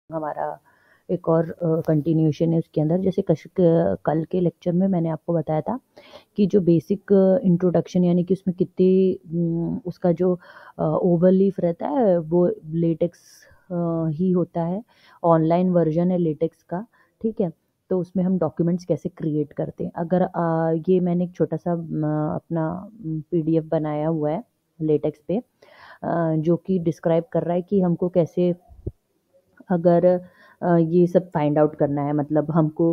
हमारा एक और कंटिन्यूशन है उसके अंदर। जैसे कल के लेक्चर में मैंने आपको बताया था कि जो बेसिक इंट्रोडक्शन यानी कि उसमें कितनी उसका जो ओवर लीफ रहता है वो लेटेक्स ही होता है, ऑनलाइन वर्जन है लेटेक्स का, ठीक है। तो उसमें हम डॉक्यूमेंट्स कैसे क्रिएट करते हैं, अगर ये मैंने एक छोटा सा अपना पीडीएफ बनाया हुआ है लेटेक्स पे, जो कि डिस्क्राइब कर रहा है कि हमको कैसे अगर ये सब फाइंड आउट करना है, मतलब हमको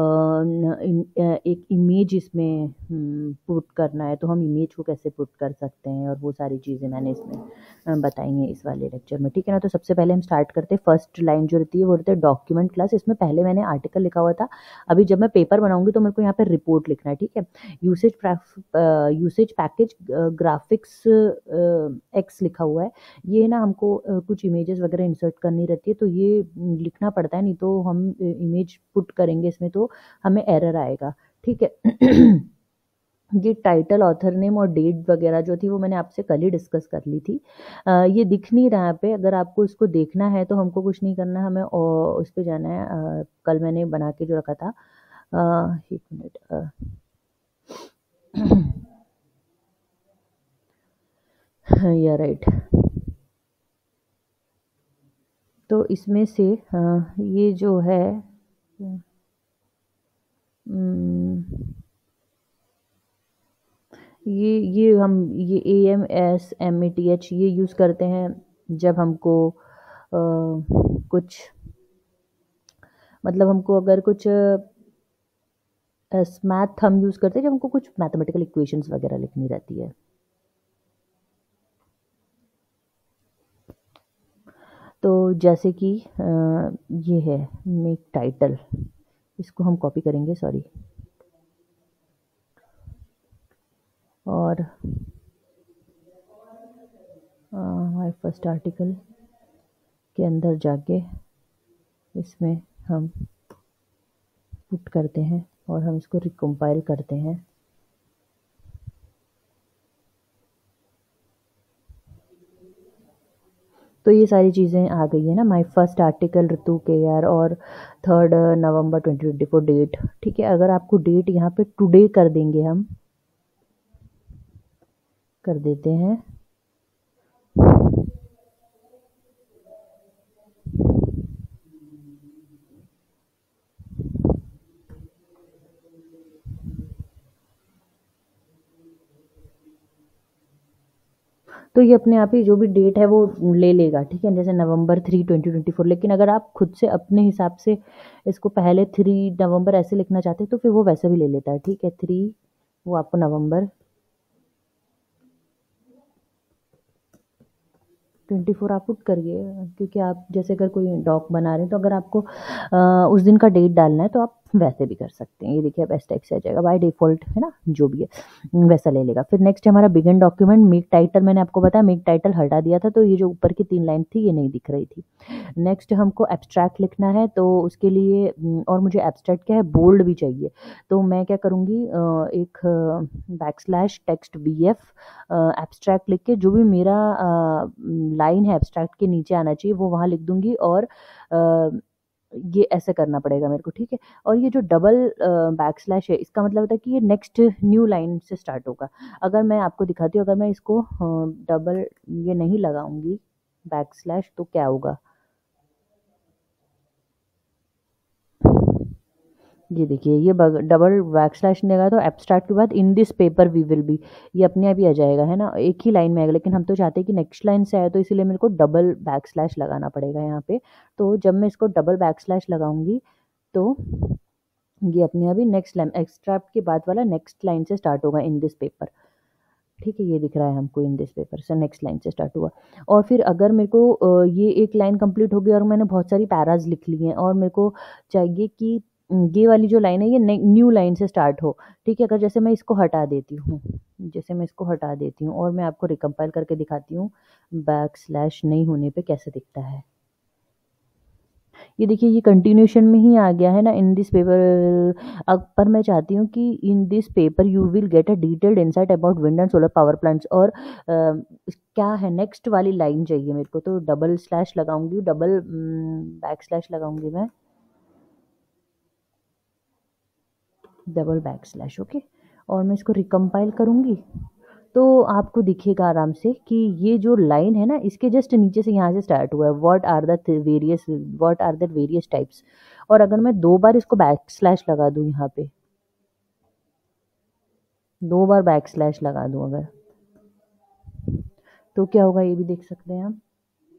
एक इमेज इसमें पुट करना है तो हम इमेज को कैसे पुट कर सकते हैं, और वो सारी चीज़ें मैंने इसमें बताई हैं इस वाले लेक्चर में, ठीक है ना। तो सबसे पहले हम स्टार्ट करते हैं, फर्स्ट लाइन जो रहती है वो रहती है डॉक्यूमेंट क्लास। इसमें पहले मैंने आर्टिकल लिखा हुआ था, अभी जब मैं पेपर बनाऊंगी तो मेरे को यहाँ पे रिपोर्ट लिखना है, ठीक है। यूसेज पैकेज ग्राफिक्स एक्स लिखा हुआ है, ये ना हमको कुछ इमेजेस वगैरह इंसर्ट करनी रहती है तो ये लिखना पड़ता है, नहीं तो हम इमेज पुट करेंगे इसमें तो हमें एरर आएगा, ठीक है। ये टाइटल, ऑथर नेम और डेट वगैरह जो थी वो मैंने आपसे कल ही डिस्कस कर ली थी। ये दिख नहीं रहा पे, अगर आपको इसको देखना है तो हमको कुछ नहीं करना, हमें उस पर जाना है। कल मैंने बना के जो रखा था, एक मिनट, या राइट। तो इसमें से ये जो है ये हम ये AMSMATH ये यूज़ करते हैं जब हमको कुछ, मतलब हमको अगर कुछ मैथ हम यूज़ करते हैं जब हमको कुछ मैथमेटिकल इक्वेशंस वगैरह लिखनी रहती है। तो जैसे कि ये है मेक टाइटल, इसको हम कॉपी करेंगे, सॉरी, और माय फर्स्ट आर्टिकल के अंदर जाके इसमें हम पुट करते हैं और हम इसको रिकम्पाइल करते हैं। तो ये सारी चीज़ें आ गई है ना, माय फर्स्ट आर्टिकल ऋतु के यार, और 3 नवंबर 2024 डेट, ठीक है। अगर आपको डेट यहाँ पे टुडे कर देंगे, हम कर देते हैं, तो ये अपने आप ही जो भी डेट है वो ले लेगा, ठीक है। जैसे नवंबर 3 2024, लेकिन अगर आप खुद से अपने हिसाब से इसको पहले 3 नवंबर ऐसे लिखना चाहते हैं तो फिर वो वैसे भी ले लेता है, ठीक है। 3 वो आपको नवंबर 24 आप पुट करिए, क्योंकि आप जैसे अगर कोई डॉक बना रहे हैं तो अगर आपको उस दिन का डेट डालना है तो आप वैसे भी कर सकते हैं। ये देखिए बेस्ट टाइप से आ जाएगा बाय डिफॉल्ट, है ना, जो भी है वैसा ले लेगा। फिर नेक्स्ट हमारा बिगिन डॉक्यूमेंट, मेक टाइटल, मैंने आपको बताया मेक टाइटल हटा दिया था तो ये जो ऊपर की 3 लाइन थी ये नहीं दिख रही थी। नेक्स्ट हमको एब्स्ट्रैक्ट लिखना है, तो उसके लिए और मुझे एब्स्ट्रैक्ट क्या है, बोल्ड भी चाहिए। तो मैं क्या करूँगी, एक बैकस्लैश टेक्स्ट BF एब्स्ट्रैक्ट लिख के जो भी मेरा लाइन है एब्स्ट्रैक्ट के नीचे आना चाहिए वो वहाँ लिख दूंगी, और ये ऐसे करना पड़ेगा मेरे को, ठीक है। और ये जो डबल बैकस्लैश है इसका मतलब होता है कि ये नेक्स्ट न्यू लाइन से स्टार्ट होगा। अगर मैं आपको दिखाती हूँ, अगर मैं इसको डबल ये नहीं लगाऊंगी बैकस्लैश तो क्या होगा, ये देखिए ये डबल बैकस्लैश नहीं लगा तो एब्स्ट्रैक्ट के बाद in this paper we will be, ये अपने आप ही आ जाएगा, है ना, एक ही लाइन में आएगा। लेकिन हम तो चाहते हैं कि नेक्स्ट लाइन से आए, तो इसीलिए मेरे को डबल बैकस्लैश लगाना पड़ेगा यहाँ पे। तो जब मैं इसको डबल बैकस्लैश लगाऊंगी तो ये अपने आप ही नेक्स्ट लाइन, एक्सट्रैक्ट के बाद वाला नेक्स्ट लाइन से स्टार्ट होगा, इन दिस पेपर, ठीक है। ये दिख रहा है हमको इन दिस पेपर से नेक्स्ट लाइन से स्टार्ट हुआ। और फिर अगर मेरे को ये एक लाइन कंप्लीट हो गई और मैंने बहुत सारी पैराज लिख ली हैं और मेरे को चाहिए कि ये वाली जो लाइन है ये न्यू लाइन से स्टार्ट हो, ठीक है। अगर जैसे मैं इसको हटा देती हूँ, जैसे मैं इसको हटा देती हूँ और मैं आपको रिकम्पाइल करके दिखाती हूँ बैक स्लैश नहीं होने पे कैसे दिखता है। ये देखिए ये कंटिन्यूशन में ही आ गया है ना, इन दिस पेपर। अब पर मैं चाहती हूँ कि in this paper you will get a detailed insight about wind and solar power plants. और क्या है नेक्स्ट वाली लाइन चाहिए मेरे को, तो डबल स्लैश लगाऊंगी, डबल बैक स्लैश लगाऊंगी मैं, डबल बैक स्लैश। ओके, और मैं इसको रिकम्पाइल करूंगी तो आपको दिखेगा आराम से कि ये जो लाइन है ना, इसके जस्ट नीचे से यहाँ से स्टार्ट हुआ है, what are the various types. और अगर मैं 2 बार इसको बैक स्लैश लगा दूं, यहाँ पे 2 बार बैक स्लैश लगा दूं अगर, तो क्या होगा ये भी देख सकते हैं हम।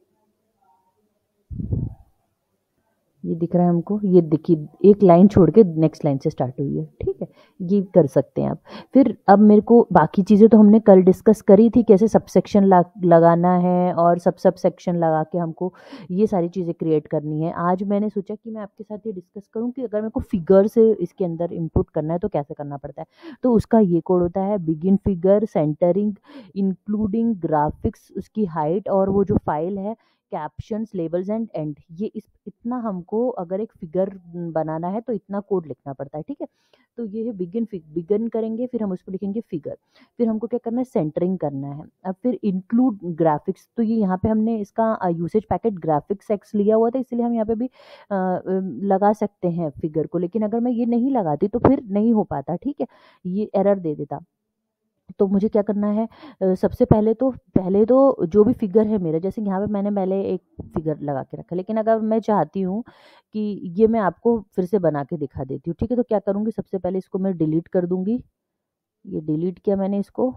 ये दिख रहा है हमको, ये देखिए एक लाइन छोड़ के नेक्स्ट लाइन से स्टार्ट हुई है, ठीक है। ये कर सकते हैं आप। फिर अब मेरे को बाकी चीज़ें तो हमने कल डिस्कस करी थी, कैसे सबसेक्शन लगाना है और सब सेक्शन लगा के हमको ये सारी चीज़ें क्रिएट करनी है। आज मैंने सोचा कि मैं आपके साथ ये डिस्कस करूं कि अगर मेरे को फिगर से इसके अंदर इनपुट करना है तो कैसे करना पड़ता है। तो उसका ये कोड होता है, begin figure, centering, including graphics, उसकी हाइट, और वो जो फाइल है कैप्शंस, लेबल्स एंड एंड। ये इस इतना हमको अगर एक फिगर बनाना है तो इतना कोड लिखना पड़ता है, ठीक है। तो ये है बिगिन करेंगे, फिर हम उस पर लिखेंगे फिगर। फिर हमको क्या करना है, सेंटरिंग करना है। अब फिर इंक्लूड ग्राफिक्स, तो ये यहाँ पे हमने इसका यूसेज पैकेट ग्राफिक्स एक्स लिया हुआ था, इसलिए हम यहाँ पे भी लगा सकते हैं फिगर को। लेकिन अगर मैं ये नहीं लगाती तो फिर नहीं हो पाता, ठीक है, ये एरर दे देता। तो मुझे क्या करना है, सबसे पहले तो जो भी फिगर है मेरा, जैसे यहाँ पे मैंने पहले एक फिगर लगा के रखा, लेकिन अगर मैं चाहती हूँ कि ये मैं आपको फिर से बना के दिखा देती हूँ, ठीक है। तो क्या करूँगी, सबसे पहले इसको मैं डिलीट कर दूंगी। ये डिलीट किया मैंने इसको।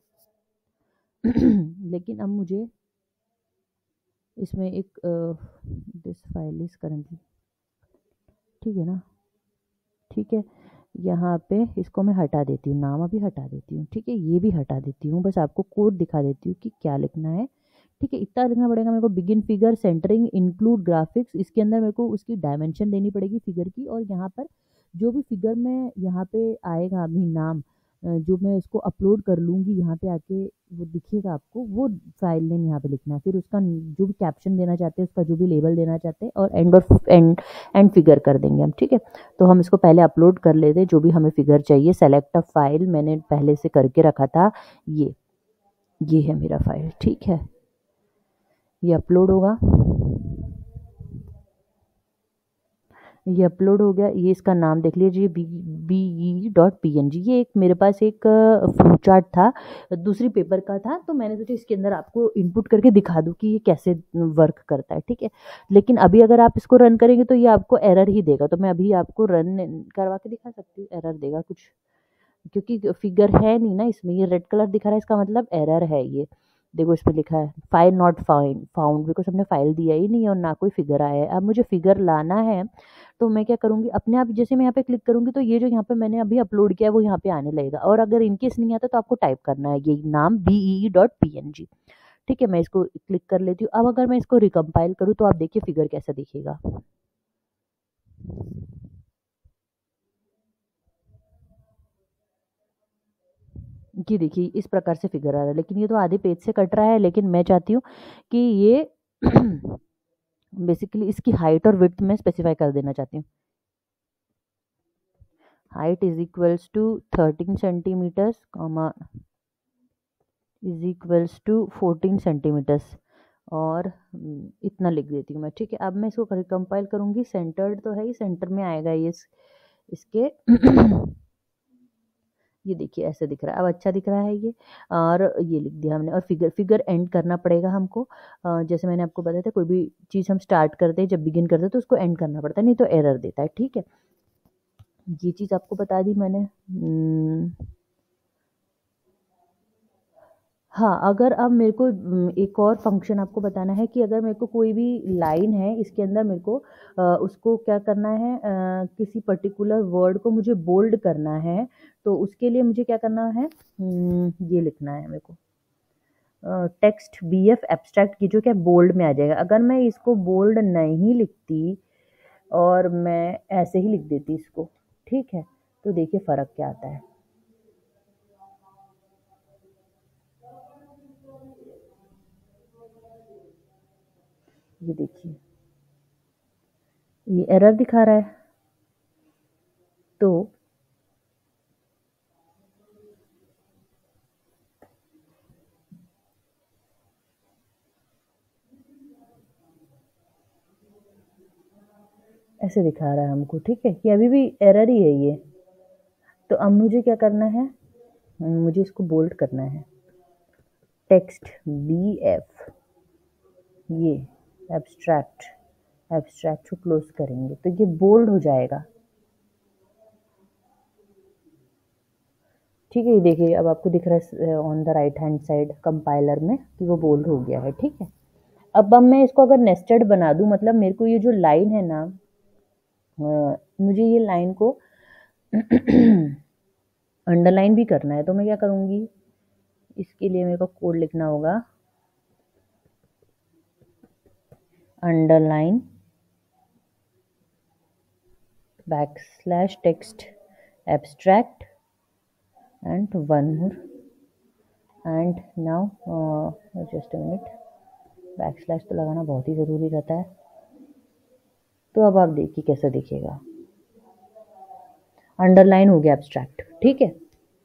लेकिन अब मुझे इसमें एक दिस फाइल इज करेंटली, ठीक है ना, ठीक है। यहाँ पे इसको मैं हटा देती हूँ, नाम अभी हटा देती हूँ, ठीक है। ये भी हटा देती हूँ, बस आपको कोड दिखा देती हूँ कि क्या लिखना है, ठीक है। इतना लिखना पड़ेगा मेरे को, begin figure, centering, include graphics. इसके अंदर मेरे को उसकी डायमेंशन देनी पड़ेगी फिगर की, और यहाँ पर जो भी फिगर में यहाँ पे आएगा अभी नाम, जो मैं इसको अपलोड कर लूँगी यहाँ पे आके, वो दिखेगा आपको, वो फाइल नेम यहाँ पे लिखना है। फिर उसका जो भी कैप्शन देना चाहते हैं, उसका जो भी लेबल देना चाहते हैं, और एंड फिगर कर देंगे हम, ठीक है। तो हम इसको पहले अपलोड कर लेते हैं, जो भी हमें फिगर चाहिए। सेलेक्ट अ फाइल मैंने पहले से करके रखा था, ये है मेरा फाइल, ठीक है। ये अपलोड होगा, ये अपलोड हो गया। ये इसका नाम देख लीजिए, BE.png। ये एक मेरे पास एक फ्लो चार्ट था, दूसरी पेपर का था, तो मैंने सोचा इसके अंदर आपको इनपुट करके दिखा दूं कि ये कैसे वर्क करता है, ठीक है। लेकिन अभी अगर आप इसको रन करेंगे तो ये आपको एरर ही देगा, तो मैं अभी आपको रन करवा के दिखा सकती हूँ, एरर देगा कुछ, क्योंकि फिगर है नहीं ना इसमें। ये रेड कलर दिखा रहा है, इसका मतलब एरर है ये। देखो इस पे लिखा है फाइल नॉट फाउंड, बिकॉज हमने फाइल दिया ही नहीं और ना कोई फिगर आया है। अब मुझे फिगर लाना है, तो मैं क्या करूँगी, अपने आप जैसे मैं यहाँ पे क्लिक करूँगी तो ये जो यहाँ पे मैंने अभी अपलोड किया है वो यहाँ पे आने लगेगा। और अगर इनकेस नहीं आता तो आपको टाइप करना है ये नाम, BE.png, ठीक है। मैं इसको क्लिक कर लेती हूँ। अब अगर मैं इसको रिकम्पाइल करूँ तो आप देखिए फिगर कैसा दिखेगा। कि देखिए इस प्रकार से फिगर आ रहा है, लेकिन ये तो आधे पेज से कट रहा है। लेकिन मैं चाहती हूँ कि ये बेसिकली इसकी हाइट और विड्थ में स्पेसिफाई कर देना चाहती हूँ। Height is equals to 13 centimetres, comma is equals to 14 centimetres, और इतना लिख देती हूँ मैं, ठीक है। अब मैं इसको कंपाइल करूँगी, सेंटर्ड तो है ही, सेंटर में आएगा ये इसके। ये देखिए ऐसे दिख रहा है, अब अच्छा दिख रहा है ये। और ये लिख दिया हमने, और फिगर एंड करना पड़ेगा हमको। जैसे मैंने आपको बताया था, कोई भी चीज़ हम स्टार्ट करते हैं, जब बिगिन करते हैं तो उसको एंड करना पड़ता है, नहीं तो एरर देता है, ठीक है। ये चीज़ आपको बता दी मैंने। हाँ, अगर अब मेरे को एक और फंक्शन आपको बताना है कि अगर मेरे को कोई भी लाइन है इसके अंदर, मेरे को उसको क्या करना है, किसी पर्टिकुलर वर्ड को मुझे बोल्ड करना है, तो उसके लिए मुझे क्या करना है, ये लिखना है मेरे को, टेक्स्ट BF एब्स्ट्रैक्ट की, जो क्या बोल्ड में आ जाएगा। अगर मैं इसको बोल्ड नहीं लिखती और मैं ऐसे ही लिख देती इसको, ठीक है, तो देखिए फ़र्क क्या आता है। ये देखिए ये एरर दिखा रहा है। तो ऐसे दिखा रहा है हमको, ठीक है, कि अभी भी एरर ही है ये। तो अब मुझे क्या करना है, मुझे इसको बोल्ड करना है, टेक्स्ट BF, ये एब्स्ट्रैक्ट, एब्स्ट्रैक्ट को क्लोज करेंगे तो ये बोल्ड हो जाएगा। ठीक है, ये देखिए अब आपको दिख रहा है on the right hand side compiler में कि वो बोल्ड हो गया है। ठीक है, अब मैं इसको अगर नेस्टेड बना दूं, मतलब मेरे को ये जो लाइन है ना, मुझे ये लाइन को अंडरलाइन भी करना है, तो मैं क्या करूंगी, इसके लिए मेरे को कोड लिखना होगा, underline \text abstract and one more, and now just a minute, backslash तो लगाना बहुत ही ज़रूरी रहता है। तो अब आप देखिए कैसा दिखेगा, अंडरलाइन हो गया एब्स्ट्रैक्ट। ठीक है,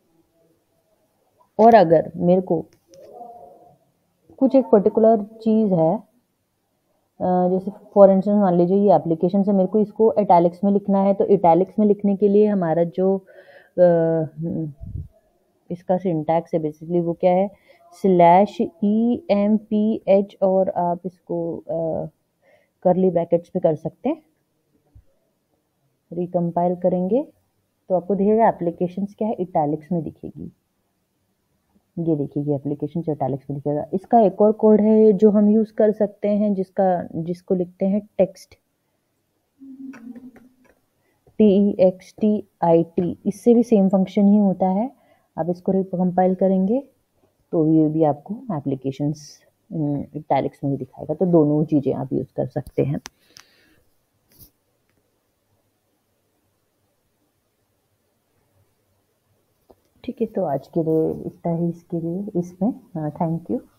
और अगर मेरे को कुछ एक पर्टिकुलर चीज़ है, जैसे फॉर इंस्टेंस मान लीजिए ये एप्लीकेशन से मेरे को इसको इटैलिक्स में लिखना है, तो इटैलिक्स में लिखने के लिए हमारा जो इसका सिंटैक्स है बेसिकली वो क्या है, /EMPH, और आप इसको करली ब्रैकेट्स में कर सकते हैं। रिकम्पाइल करेंगे तो आपको दिखेगा एप्लीकेशंस क्या है, इटैलिक्स में दिखेगी। ये देखिए ये एप्लीकेशन इटैलिक्स में दिखेगा। इसका एक और कोड है जो हम यूज कर सकते हैं, जिसको लिखते हैं टेक्स्ट, TEXTIT। इससे भी सेम फंक्शन ही होता है। आप इसको रिकम्पाइल करेंगे तो ये भी आपको एप्लीकेशंस इटैलिक्स में ही दिखाएगा। तो दोनों चीजें आप यूज कर सकते हैं। ठीक है, तो आज के लिए इतना ही इसके लिए इसमें। Thank you.